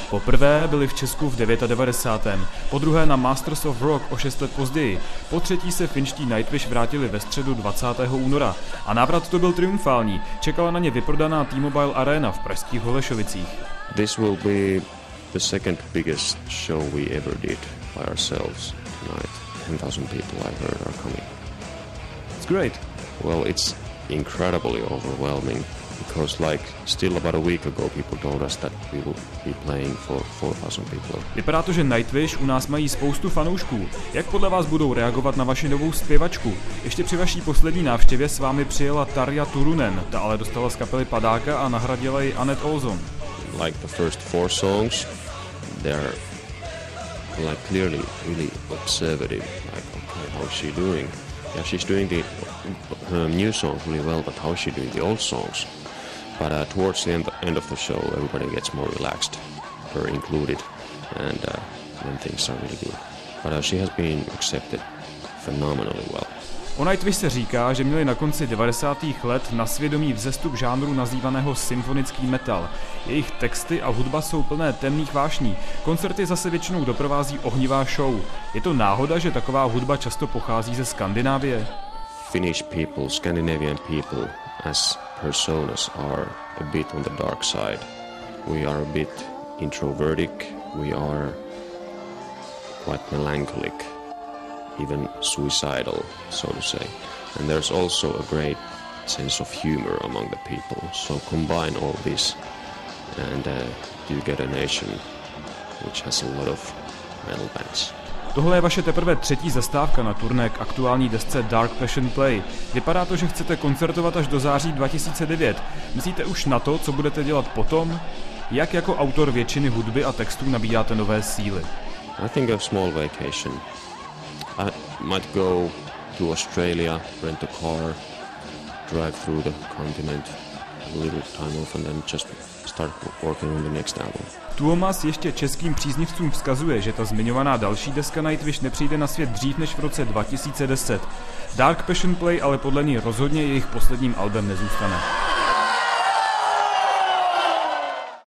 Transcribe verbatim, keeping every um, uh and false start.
Poprvé byli v Česku v devadesátém devátém Po druhé na Masters of Rock o šest let později. Po třetí se finští Nightwish vrátili ve středu dvacátého února. A návrat to byl triumfální. Čekala na ně vyprodaná T-Mobile Arena v pražských Holešovicích. This will be the second biggest show we ever did by ourselves tonight. ten thousand people I heard are coming. It's great. Well, it's incredibly overwhelming because like still about a week ago people told us that we will be playing for four thousand people. Vypadá to, že Nightwish u nás mají spoustu fanoušků. Jak podle vás budou reagovat na vaši novou zpěvačku? Ještě při vaší poslední návštěvě s vámi přijela Tarja Turunen, ta ale dostala z kapely padáka a nahradila ji Anette Olzon. Like the first four songs, they're like clearly really observative. Like, okay, how is she doing? Yeah, she's doing the her new songs really well, but how is she doing the old songs? But uh, towards the end, end of the show, everybody gets more relaxed, her included, and uh, then things are really good. But uh, she has been accepted phenomenally well. O Nightwish se říká, že měli na konci devadesátých let na svědomí vzestup žánru nazývaného symfonický metal. Jejich texty a hudba jsou plné temných vášní. Koncerty zase většinou doprovází ohnivá show. Je to náhoda, že taková hudba často pochází ze Skandinávie? Finnish people, Scandinavian people as personas are a bit on the dark side. We are a bit introvertic, we are quite melancholic, even suicidal, so to say. And there's also a great sense of humor among the people. So combine all this and uh, you get a nation which has a lot of metal bands. Tohle je vaše teprve třetí zastávka na turné k aktuální desce Dark Passion Play. Vypadá to, že chcete koncertovat až do září dva tisíce devět. Myslíte už na to, co budete dělat potom? Jak jako autor většiny hudby a textů nabíjáte nové síly? I think a small vacation. I might go to Australia, rent a car, drive through the continent, have a little time off and then just start working on the next album. Tuomas ještě českým příznivcům vzkazuje, že ta zmiňovaná další deska Nightwish nepřijde na svět dřív než v roce dva tisíce deset. Dark Passion Play ale podle něj rozhodně jejich posledním albem nezůstane.